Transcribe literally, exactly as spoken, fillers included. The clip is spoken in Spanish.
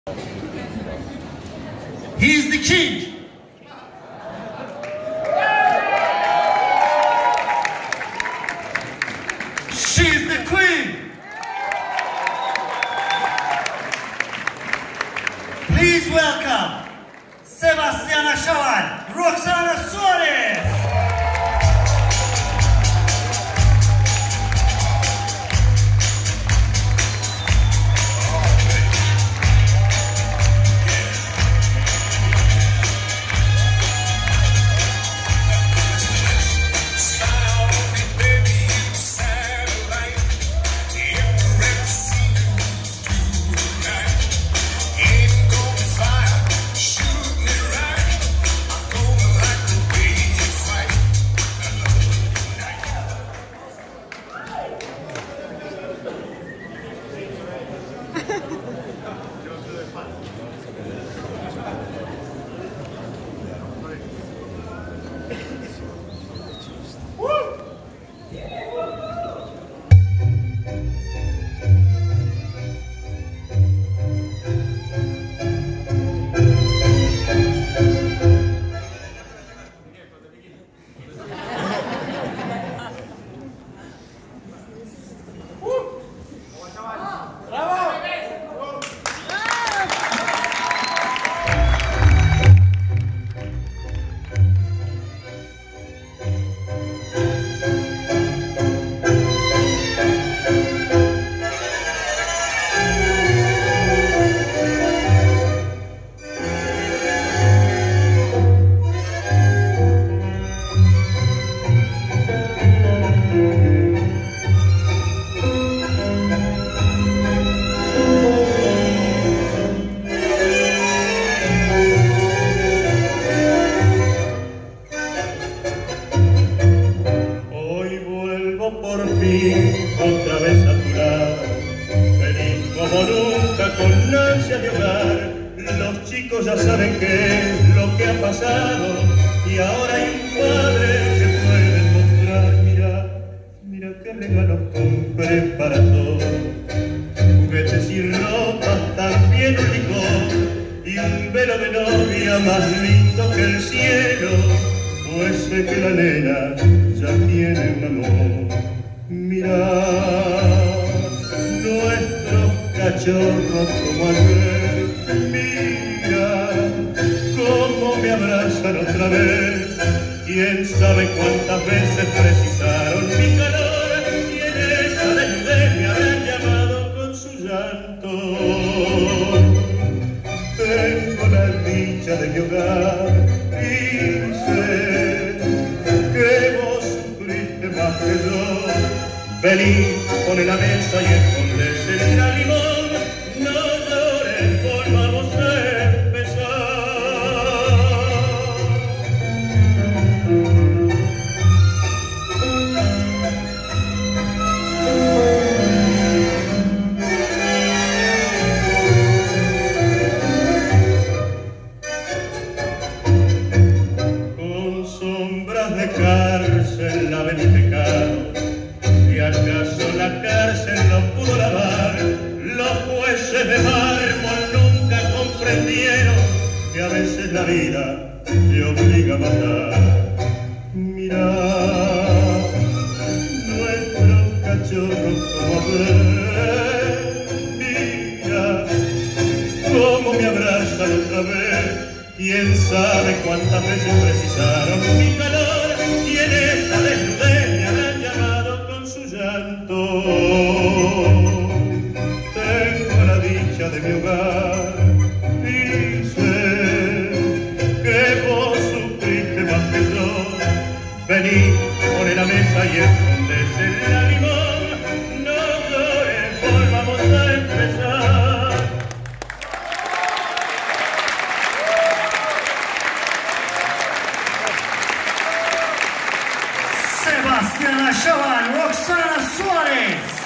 He's the king. She's the queen. Please welcome Sebastiana Chaval, Roxana Suarez. Otra vez a tu lado, feliz como nunca, con ansia de hogar. Los chicos ya saben qué es lo que ha pasado y ahora hay un padre que puede mostrar. Mira, mira qué regalos compré para todos, juguetes y ropa, también un licor y un velo de novia más lindo que el cielo, pues sé que la nena ya tiene un amor. Mira, nuestros cachorros como ayer, mira cómo me abrazan otra vez. Quién sabe cuántas veces precisaron mi calor y en esa desnudez me habrán llamado con su llanto. Tengo la dicha de mi hogar y sé que vos sufriste más que yo. Vení, pone la mesa y escondese el limón, no llores, volvamos a empezar. Con sombras de cárcel laven mi pecado. ¿Y acaso la cárcel no pudo lavar? Los jueces de mármol nunca comprendieron que a veces la vida te obliga a matar. Mira, nuestros cachorros como ayer, mira cómo me abrazan otra vez. Quién sabe cuántas veces precisaron mi calor y en esa desnudez me habrán llamado con su llanto. Tengo la dicha de mi hogar y sé que vos sufriste más que yo. Vení, pone la mesa y escondese el limón, no llores, volvamos a empezar. Sebastiana Chaval, Roxana Suarez.